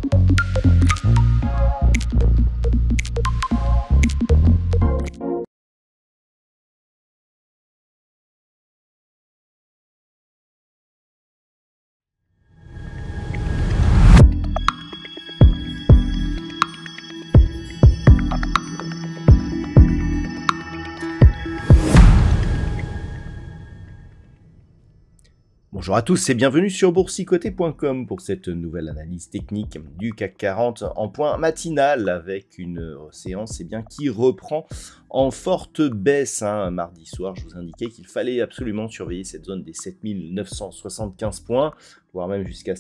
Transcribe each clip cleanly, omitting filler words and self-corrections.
Bonjour à tous et bienvenue sur boursicoté.com pour cette nouvelle analyse technique du CAC 40 en point matinal avec une séance qui reprend en forte baisse. Mardi soir, je vous indiquais qu'il fallait absolument surveiller cette zone des 7975 points, voire même jusqu'à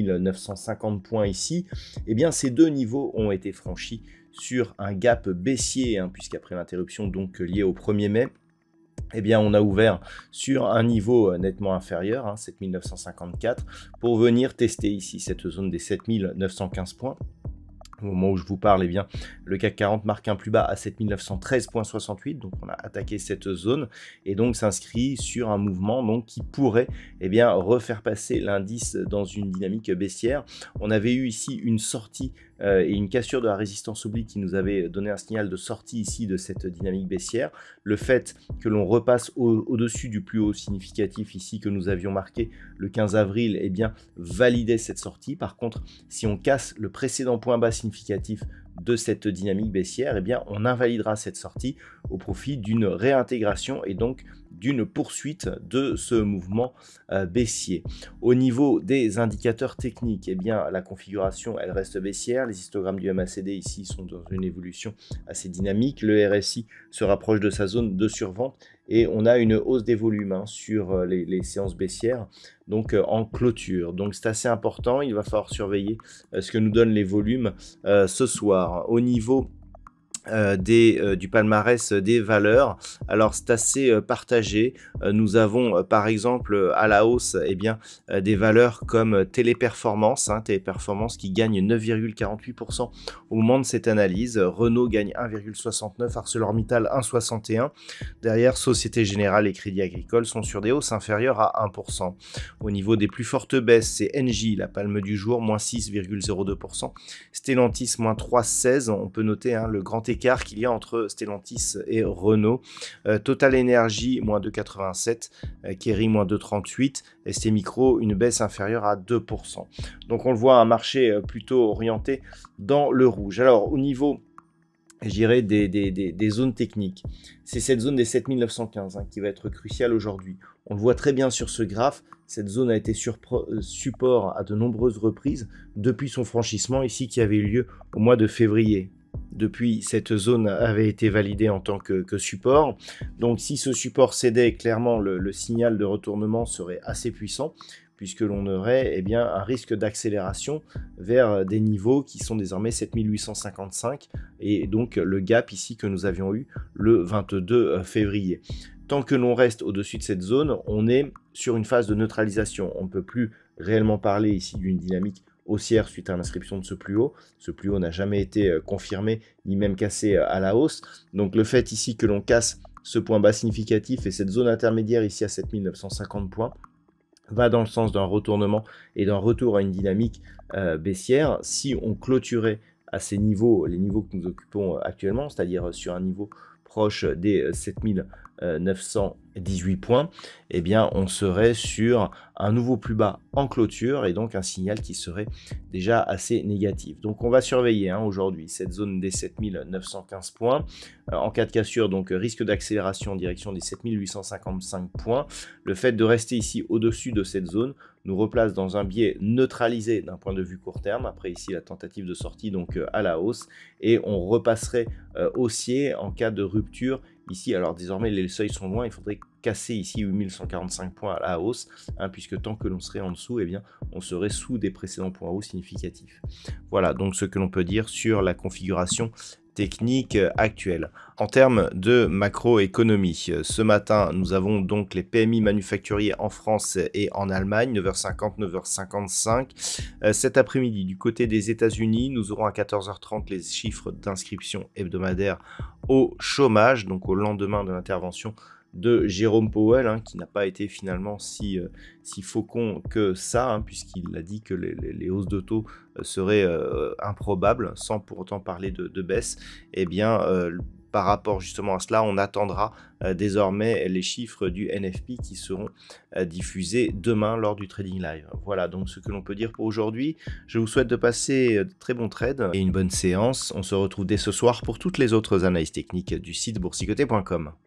7950 points ici. Eh bien, ces deux niveaux ont été franchis sur un gap baissier, puisqu'après l'interruption donc liée au 1er mai, eh bien, on a ouvert sur un niveau nettement inférieur, 7954, pour venir tester ici cette zone des 7915 points. Au moment où je vous parle, eh bien, le CAC 40 marque un plus bas à 7913,68, donc on a attaqué cette zone et donc s'inscrit sur un mouvement donc, qui pourrait refaire passer l'indice dans une dynamique baissière. On avait eu ici une sortie et une cassure de la résistance oblique qui nous avait donné un signal de sortie ici de cette dynamique baissière. Le fait que l'on repasse au-dessus du plus haut significatif ici que nous avions marqué le 15 avril, validait cette sortie. Par contre, si on casse le précédent point bas significatif de cette dynamique baissière, on invalidera cette sortie au profit d'une réintégration et donc d'une poursuite de ce mouvement baissier. Au niveau des indicateurs techniques, la configuration elle reste baissière. Les histogrammes du MACD ici sont dans une évolution assez dynamique. Le RSI se rapproche de sa zone de survente et on a une hausse des volumes sur les séances baissières, donc en clôture. Donc c'est assez important, il va falloir surveiller ce que nous donnent les volumes ce soir. Au niveau du palmarès des valeurs, alors c'est assez partagé. Nous avons par exemple à la hausse des valeurs comme Téléperformance, Téléperformance qui gagne 9,48% au moment de cette analyse. Renault gagne 1,69%, ArcelorMittal 1,61%. Derrière, Société Générale et Crédit Agricole sont sur des hausses inférieures à 1%. Au niveau des plus fortes baisses, c'est Engie, la palme du jour, moins 6,02%. Stellantis, moins 3,16%. On peut noter le grand écart qu'il y a entre Stellantis et Renault. Total Energy, moins 2,87, Kering, moins 2,38, ST Micro, une baisse inférieure à 2%. Donc on le voit, un marché plutôt orienté dans le rouge. Alors au niveau, je dirais, des zones techniques, c'est cette zone des 7915 qui va être cruciale aujourd'hui. On le voit très bien sur ce graphe, cette zone a été support à de nombreuses reprises depuis son franchissement ici qui avait eu lieu au mois de février. Depuis, cette zone avait été validée en tant que support. Donc, si ce support cédait, clairement, le signal de retournement serait assez puissant, puisque l'on aurait un risque d'accélération vers des niveaux qui sont désormais 7855, et donc le gap ici que nous avions eu le 22 février. Tant que l'on reste au-dessus de cette zone, on est sur une phase de neutralisation. On ne peut plus réellement parler ici d'une dynamique haussière suite à l'inscription de ce plus haut. Ce plus haut n'a jamais été confirmé ni même cassé à la hausse. Donc le fait ici que l'on casse ce point bas significatif et cette zone intermédiaire ici à 7950 points va dans le sens d'un retournement et d'un retour à une dynamique baissière. Si on clôturait à ces niveaux, les niveaux que nous occupons actuellement, c'est-à-dire sur un niveau proche des 7918 points, on serait sur un nouveau plus bas en clôture et donc un signal qui serait déjà assez négatif. Donc on va surveiller aujourd'hui cette zone des 7915 points. En cas de cassure, donc risque d'accélération en direction des 7855 points. Le fait de rester ici au-dessus de cette zone nous replace dans un biais neutralisé d'un point de vue court terme. Après ici la tentative de sortie donc à la hausse et on repasserait haussier en cas de rupture ici. Alors désormais les seuils sont loin, il faudrait casser ici 8145 points à la hausse, puisque tant que l'on serait en dessous, on serait sous des précédents points hauts significatifs. Voilà donc ce que l'on peut dire sur la configuration technique actuelle. En termes de macroéconomie, ce matin, nous avons donc les PMI manufacturiers en France et en Allemagne, 9h50, 9h55. Cet après-midi, du côté des États-Unis, nous aurons à 14h30 les chiffres d'inscription hebdomadaire au chômage, donc au lendemain de l'intervention de Jérôme Powell, hein, qui n'a pas été finalement si faucon que ça, hein, puisqu'il a dit que les hausses de taux seraient improbables, sans pour autant parler de baisse. Eh bien, par rapport justement à cela, on attendra désormais les chiffres du NFP qui seront diffusés demain lors du Trading Live. Voilà donc ce que l'on peut dire pour aujourd'hui. Je vous souhaite de passer de très bons trades et une bonne séance. On se retrouve dès ce soir pour toutes les autres analyses techniques du site boursicoté.com.